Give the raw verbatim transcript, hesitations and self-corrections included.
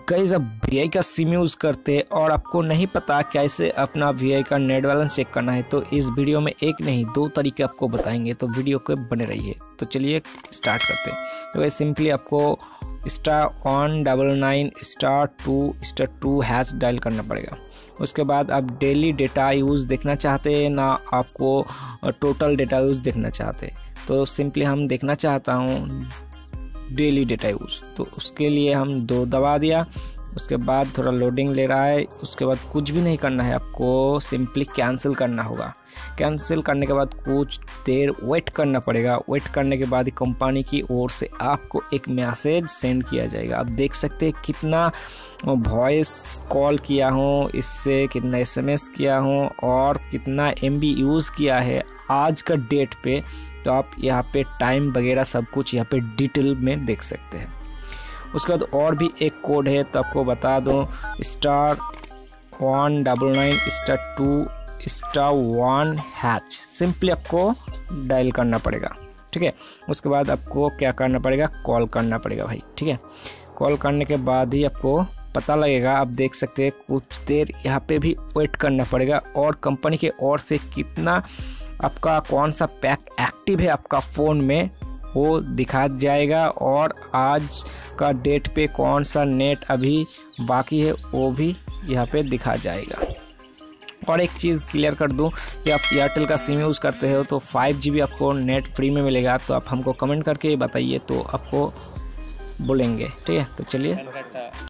Guys, आप we आई का SIM use करते हैं और आपको नहीं पता कैसे अपना वी आई का नेट बैलेंस चेक करना है, तो इस वीडियो में एक नहीं दो तरीके आपको बताएंगे, तो वीडियो को बने रहिए। तो चलिए स्टार्ट करते हैं। तो गाइस, सिंपली आपको star one double nine star two star two hash dial करना पड़ेगा। उसके बाद आप डेली डेटा यूज़ देखना चाहते हैं ना, आपको टोटल डेटा यूज़ देखना चाहते हैं, तो सिंपली हम देखना चाहता हूँ डेली डेटा यूज़, तो उसके लिए हम दो दबा दिया। उसके बाद थोड़ा लोडिंग ले रहा है। उसके बाद कुछ भी नहीं करना है, आपको सिंपली कैंसिल करना होगा। कैंसिल करने के बाद कुछ देर वेट करना पड़ेगा। वेट करने के बाद कंपनी की ओर से आपको एक मैसेज सेंड किया जाएगा। आप देख सकते हैं कितना वॉइस कॉल किया हूँ, इससे कितना एस एम एस किया हूँ और कितना एम बी यूज़ किया है आज का डेट पे। तो आप यहाँ पे टाइम वगैरह सब कुछ यहाँ पे डिटेल में देख सकते हैं। उसके बाद और भी एक कोड है, तो आपको बता दूँ, star one double nine star two star one hash simply आपको डायल करना पड़ेगा। ठीक है, उसके बाद आपको क्या करना पड़ेगा, कॉल करना पड़ेगा भाई। ठीक है, कॉल करने के बाद ही आपको पता लगेगा। आप देख सकते हैं कुछ देर यहाँ पे भी वेट करना पड़ेगा और कंपनी के ओर से कितना आपका कौन सा पैक एक्टिव है आपका फ़ोन में वो दिखा जाएगा, और आज का डेट पे कौन सा नेट अभी बाकी है वो भी यहाँ पे दिखा जाएगा। और एक चीज़ क्लियर कर दूं कि आप एयरटेल का सिम यूज़ करते हो तो फाइव जी बी आपको नेट फ्री में मिलेगा। तो आप हमको कमेंट करके बताइए, तो आपको बोलेंगे। ठीक है, तो चलिए।